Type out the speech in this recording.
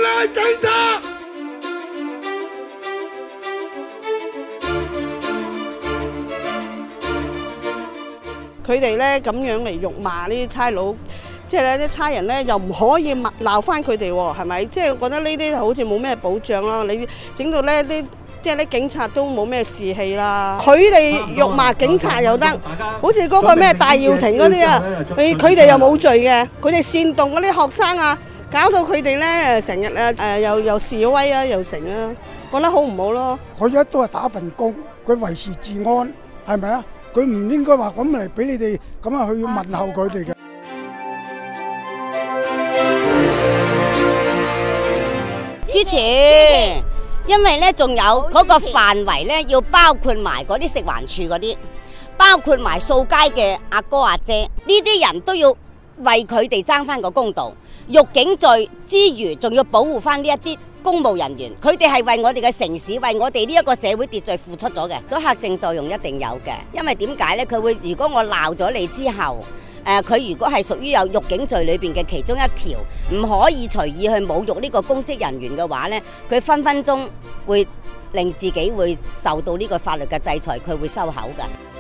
賴警察！ 佢哋咧咁樣嚟辱罵呢啲差佬，即係咧啲差人咧又唔可以鬧翻佢哋喎，係咪？即係我覺得呢啲好似冇咩保障啦。你整到咧啲即係啲警察都冇咩士氣啦。佢哋辱罵警察又得，好似嗰個咩戴耀廷嗰啲啊，佢哋又冇罪嘅，佢哋煽動嗰啲學生啊，搞到佢哋咧成日又示威啊，又成啊，覺得好唔好咯？ 佢一都係打份工，佢維持治安，係咪啊？佢唔應該話咁嚟俾你哋咁樣去問候佢哋嘅。 支持，因為咧仲有嗰個範圍咧，要包括埋嗰啲食環署嗰啲，包括埋掃街嘅阿哥阿姐，呢啲人都要為佢哋爭翻個公道。辱警罪之餘，仲要保護翻呢一啲公務人員，佢哋係為我哋嘅城市、為我哋呢一個社會秩序付出咗嘅，阻嚇性作用一定有嘅。因為點解呢？佢會如果我鬧咗你之後，佢如果係屬於有辱警罪裏邊嘅其中一條，唔可以隨意去侮辱呢個公職人員嘅話呢，佢分分鐘會令自己會受到呢個法律嘅制裁，佢會收口㗎。